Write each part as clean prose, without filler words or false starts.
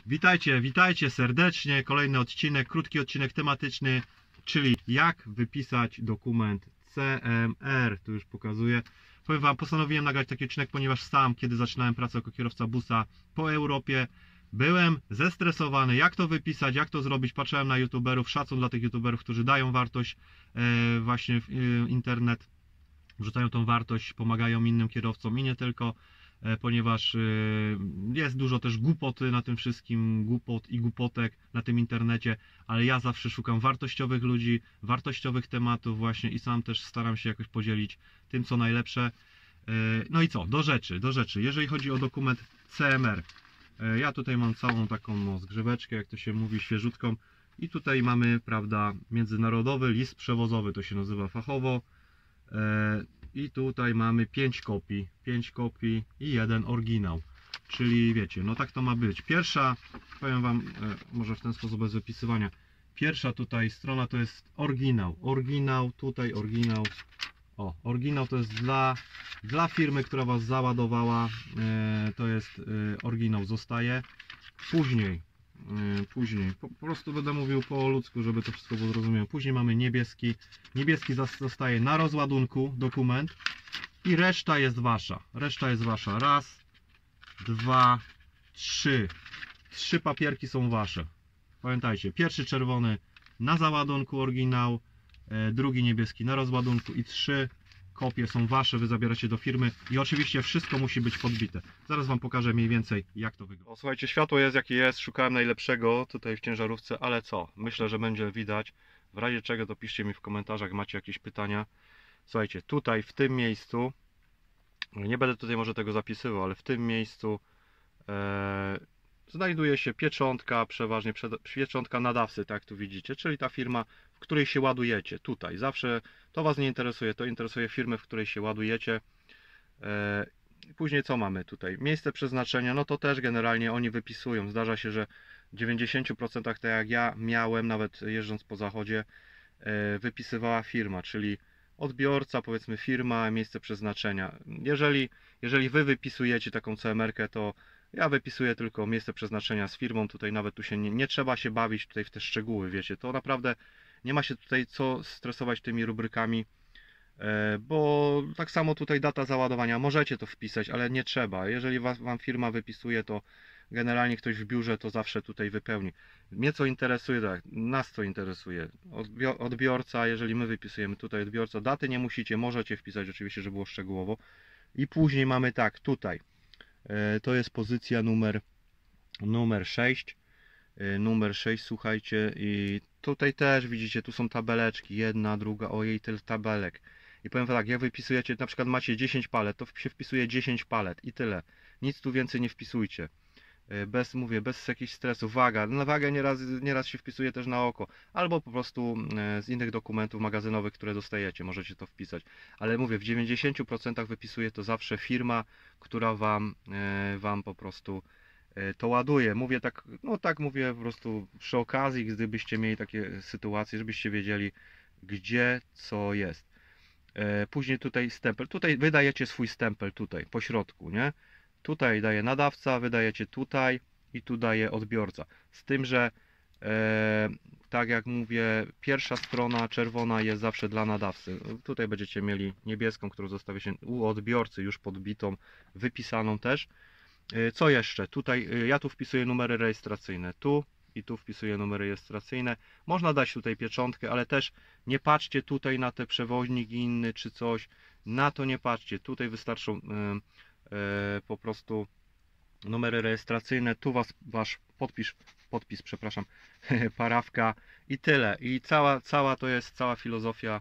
Witajcie, witajcie serdecznie. Kolejny odcinek, krótki odcinek tematyczny, czyli jak wypisać dokument CMR. Tu już pokazuję. Powiem Wam, postanowiłem nagrać taki odcinek, ponieważ sam, kiedy zaczynałem pracę jako kierowca busa po Europie, byłem zestresowany, jak to wypisać, jak to zrobić. Patrzyłem na youtuberów, szacun dla tych youtuberów, którzy dają wartość właśnie w internet, wrzucają tą wartość, pomagają innym kierowcom i nie tylko, ponieważ jest dużo też głupoty na tym wszystkim, głupot i głupotek na tym internecie, ale ja zawsze szukam wartościowych ludzi, wartościowych tematów właśnie i sam też staram się jakoś podzielić tym, co najlepsze. No i co? Do rzeczy. Jeżeli chodzi o dokument CMR, ja tutaj mam całą taką zgrzeweczkę, jak to się mówi, świeżutką i tutaj mamy, prawda, międzynarodowy list przewozowy, to się nazywa fachowo. I tutaj mamy 5 kopii i jeden oryginał, czyli wiecie, no tak to ma być. Pierwsza, powiem Wam, może w ten sposób bez wypisywania, pierwsza tutaj strona to jest oryginał, tutaj oryginał. O, oryginał to jest dla firmy, która Was załadowała, to jest oryginał, zostaje. Później, po prostu będę mówił po ludzku, żeby to wszystko było zrozumiałe. Później mamy niebieski zostaje na rozładunku dokument i reszta jest Wasza. Raz, dwa, trzy. 3 papierki są Wasze. Pamiętajcie, pierwszy czerwony na załadunku oryginał, drugi niebieski na rozładunku i 3 kopie są Wasze, Wy zabieracie do firmy i oczywiście wszystko musi być podbite. Zaraz Wam pokażę mniej więcej, jak to wygląda. O, słuchajcie, światło jest jakie jest, szukałem najlepszego tutaj w ciężarówce, ale co? Myślę, że będzie widać. W razie czego to piszcie mi w komentarzach, macie jakieś pytania. Słuchajcie, tutaj w tym miejscu, nie będę tutaj może tego zapisywał, ale w tym miejscu znajduje się pieczątka, przeważnie pieczątka nadawcy, tak jak tu widzicie, czyli ta firma, w której się ładujecie. Tutaj zawsze to Was nie interesuje, to interesuje firmę, w której się ładujecie. Później co mamy tutaj? Miejsce przeznaczenia, no to też generalnie oni wypisują. Zdarza się, że w 90% tak jak ja miałem, nawet jeżdżąc po zachodzie, wypisywała firma, czyli odbiorca, powiedzmy firma, miejsce przeznaczenia. Jeżeli Wy wypisujecie taką CMR-kę, to ja wypisuję tylko miejsce przeznaczenia z firmą, tutaj nawet tu się nie trzeba się bawić tutaj w te szczegóły, wiecie, to naprawdę nie ma się tutaj co stresować tymi rubrykami, bo tak samo tutaj data załadowania, możecie to wpisać, ale nie trzeba. Jeżeli Wam firma wypisuje, to generalnie ktoś w biurze to zawsze tutaj wypełni. Mnie co interesuje, tak, nas co interesuje, odbiorca, jeżeli my wypisujemy tutaj odbiorca, daty nie musicie, możecie wpisać oczywiście, żeby było szczegółowo. I później mamy tak, tutaj to jest pozycja numer 6. Numer 6, słuchajcie, i tutaj też widzicie, tu są tabeleczki, jedna, druga, ojej, tyle tabelek. I powiem tak, jak wypisujecie, na przykład macie 10 palet, to się wpisuje 10 palet i tyle. Nic tu więcej nie wpisujcie. Bez jakichś stresów. Waga, na wagę nieraz się wpisuje też na oko, albo po prostu z innych dokumentów magazynowych, które dostajecie, możecie to wpisać. Ale mówię, w 90% wypisuje to zawsze firma, która Wam po prostu to ładuje. Mówię tak, no tak mówię po prostu przy okazji, gdybyście mieli takie sytuacje, żebyście wiedzieli, gdzie co jest. Później tutaj stempel, tutaj wydajecie swój stempel tutaj, po środku, nie? Tutaj daje nadawca, wydajecie tutaj i tu daje odbiorca. Z tym, że tak jak mówię, pierwsza strona czerwona jest zawsze dla nadawcy. Tutaj będziecie mieli niebieską, którą zostawi się u odbiorcy już podbitą, wypisaną też. Co jeszcze? Tutaj ja tu wpisuję numery rejestracyjne, tu i tu wpisuję numery rejestracyjne. Można dać tutaj pieczątkę, ale też nie patrzcie tutaj na te przewoźnik inny czy coś. Na to nie patrzcie. Tutaj wystarczą po prostu numery rejestracyjne. Tu wasz podpis, przepraszam, parafka i tyle. I cała to jest cała filozofia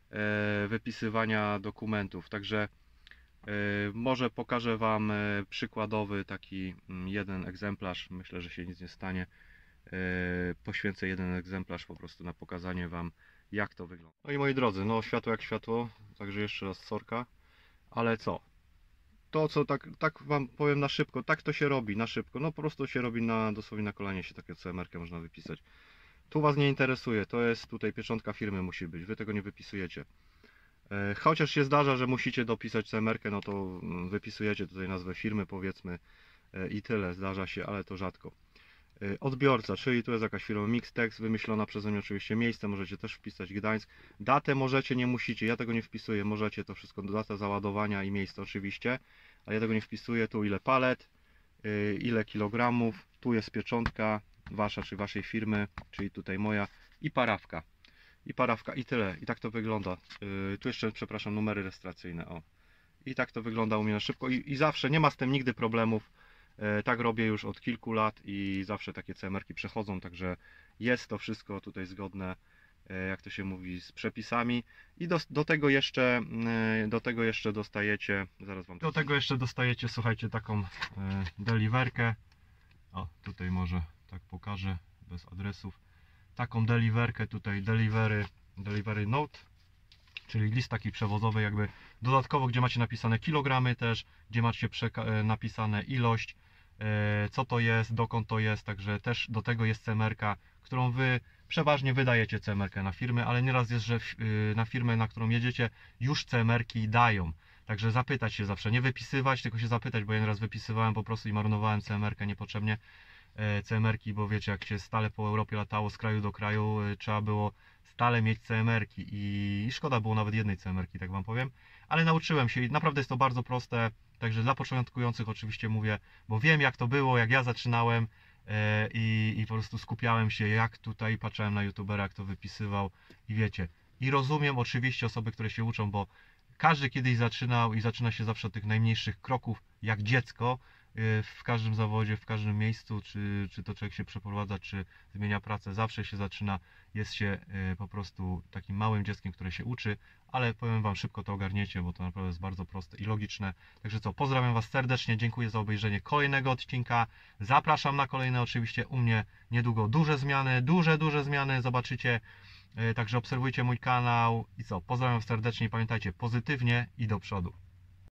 wypisywania dokumentów. Także może pokażę Wam przykładowy taki jeden egzemplarz, myślę, że się nic nie stanie. Poświęcę jeden egzemplarz po prostu na pokazanie Wam, jak to wygląda. No i moi drodzy, no światło jak światło, także jeszcze raz sorka, ale co? To co tak Wam powiem na szybko, tak to się robi na szybko, no po prostu się robi dosłownie na kolanie się takie CMR-kę można wypisać. Tu Was nie interesuje, to jest tutaj pieczątka firmy musi być, Wy tego nie wypisujecie. Chociaż się zdarza, że musicie dopisać CMR-kę, no to wypisujecie tutaj nazwę firmy, powiedzmy, i tyle, zdarza się, ale to rzadko. Odbiorca, czyli tu jest jakaś firma Mixtex, wymyślona przeze mnie oczywiście, miejsce możecie też wpisać Gdańsk, datę możecie, nie musicie, ja tego nie wpisuję, możecie to wszystko, data załadowania i miejsce oczywiście, ale ja tego nie wpisuję, tu ile palet, ile kilogramów, tu jest pieczątka wasza czy waszej firmy, czyli tutaj moja i parawka. I tyle. I tak to wygląda. Tu jeszcze, przepraszam, numery rejestracyjne. O. I tak to wygląda u mnie na szybko. I zawsze nie ma z tym nigdy problemów. Tak robię już od kilku lat i zawsze takie CMR-ki przechodzą, także jest to wszystko tutaj zgodne, jak to się mówi, z przepisami. I do tego jeszcze dostajecie, zaraz wam. Do tego jeszcze dostajecie, słuchajcie, taką deliverkę. O, tutaj może tak pokażę bez adresów. Taką deliverkę tutaj, delivery note, czyli list taki przewozowy jakby dodatkowo, gdzie macie napisane kilogramy też, gdzie macie napisane ilość, co to jest, dokąd to jest, także też do tego jest CMR-ka, którą wy przeważnie wydajecie CMR-kę na firmy, ale nieraz jest, że na firmę, na którą jedziecie, już CMR-ki dają. Także zapytać się zawsze, nie wypisywać, tylko się zapytać, bo ja nieraz wypisywałem po prostu i marnowałem CMR-kę niepotrzebnie. CMR-ki, bo wiecie, jak się stale po Europie latało z kraju do kraju, trzeba było stale mieć CMR-ki i szkoda było nawet jednej CMR-ki, tak wam powiem, ale nauczyłem się i naprawdę jest to bardzo proste, także dla początkujących oczywiście mówię, bo wiem jak to było, jak ja zaczynałem i po prostu skupiałem się, jak tutaj patrzyłem na youtubera, jak to wypisywał i wiecie, i rozumiem oczywiście osoby, które się uczą, bo każdy kiedyś zaczynał i zaczyna się zawsze od tych najmniejszych kroków, jak dziecko, w każdym zawodzie, w każdym miejscu, czy to człowiek się przeprowadza, czy zmienia pracę, zawsze się zaczyna, jest się po prostu takim małym dzieckiem, które się uczy, ale powiem wam, szybko to ogarniecie, bo to naprawdę jest bardzo proste i logiczne. Także co, pozdrawiam was serdecznie, dziękuję za obejrzenie kolejnego odcinka, zapraszam na kolejne, oczywiście u mnie niedługo duże zmiany, duże zmiany, zobaczycie, także obserwujcie mój kanał i co, pozdrawiam serdecznie i pamiętajcie, pozytywnie i do przodu.